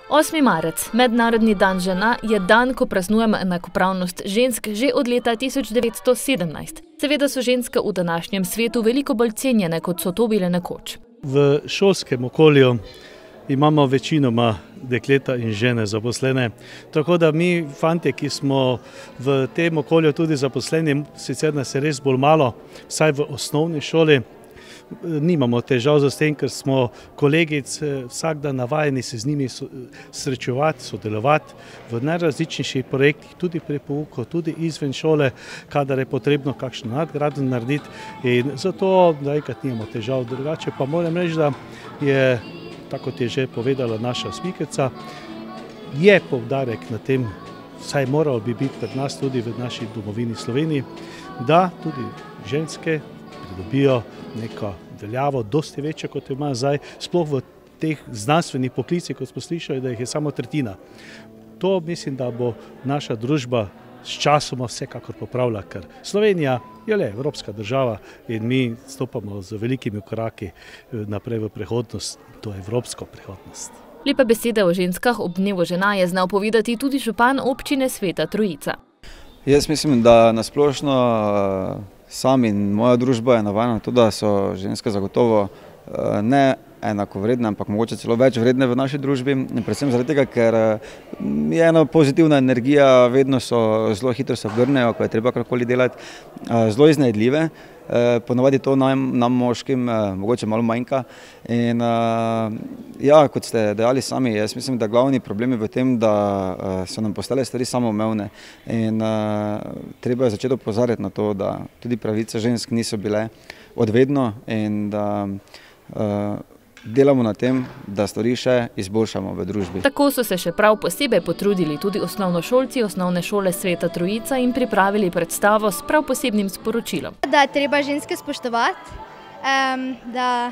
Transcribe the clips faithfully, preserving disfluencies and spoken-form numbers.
osmi marec, Mednarodni dan žena, je dan, ko praznujemo enakopravnost žensk že od leta tisoč devetsto sedemnajst. Seveda so ženske v današnjem svetu veliko bolj cenjene, kot so to bile nekoč. V šolskem okolju imamo večinoma dekleta in žene zaposlene, tako da mi, fantje, ki smo v tem okolju tudi zaposleni, sicer nas je res bolj malo, vsaj v osnovni šoli, nimamo težav z tem, ker smo kolegic vsak dan navajeni se z njimi srečevati, sodelovati v najrazličnejših projektih, tudi pri pouku, tudi izven šole, kadar je potrebno kakšno nadgradnjo narediti, in zato zaenkrat nimamo težav. Drugače pa moram reči, da je, tako kot je že povedala naša spikerica, je poudarek na tem, saj moralo bi biti pred nas tudi v naši domovini Sloveniji, da tudi ženske pridobijo neko veljavo, dosti večjo, kot jo ima zdaj, sploh v teh znanstvenih poklicih, kot smo slišali, da jih je samo tretjina. To mislim, da bo naša družba s časoma vsekakor popravila, ker Slovenija je le evropska država in mi stopamo z velikimi koraki naprej v prihodnost, to je evropsko prihodnost. Lepe besede o ženskah ob dnevu žena je znal povedati tudi župan občine Sveta Trojica. Jaz mislim, da nasplošno sam in moja družba je navajena to, da so ženske zagotovo ne enakovredne, ampak mogoče celo več vredne v naši družbi. Predvsem zaradi tega, ker je ena pozitivna energija, vedno so zelo hitro se obrnejo, ko je treba karkoli delati, zelo iznajdljive. Ponavadi to nam, nam moškim mogoče malo manjka. In ja, kot ste dejali sami, jaz mislim, da glavni problem je v tem, da so nam postale stvari samoumevne. In treba je začeti opozarjati na to, da tudi pravice žensk niso bile odvedno in da delamo na tem, da stvari še izboljšamo v družbi. Tako so se še prav posebej potrudili tudi osnovnošolci osnovne šole Sveta Trojica in pripravili predstavo s prav posebnim sporočilom. Da je treba ženske spoštovati, da,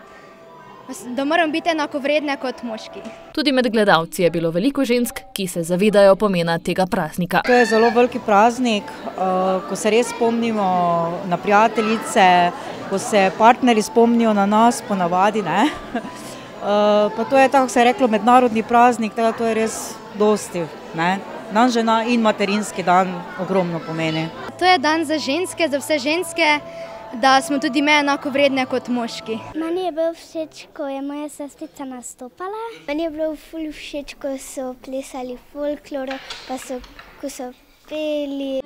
da moramo biti enakovredne kot moški. Tudi med gledalci je bilo veliko žensk, ki se zavedajo pomena tega praznika. To je zelo veliki praznik, ko se res spomnimo na prijateljice, ko se partnerji spomnijo na nas, ponavadi, ne. Pa to je, tako se je reklo, mednarodni praznik, tako to je res dosti, ne. Dan žena in materinski dan ogromno pomeni. To je dan za ženske, za vse ženske, da smo tudi me enakovredne kot moški. Meni je bilo všeč, ko je moja sestrica nastopala. Meni je bilo ful všeč, ko so plesali folkloro, pa so, ko so peli.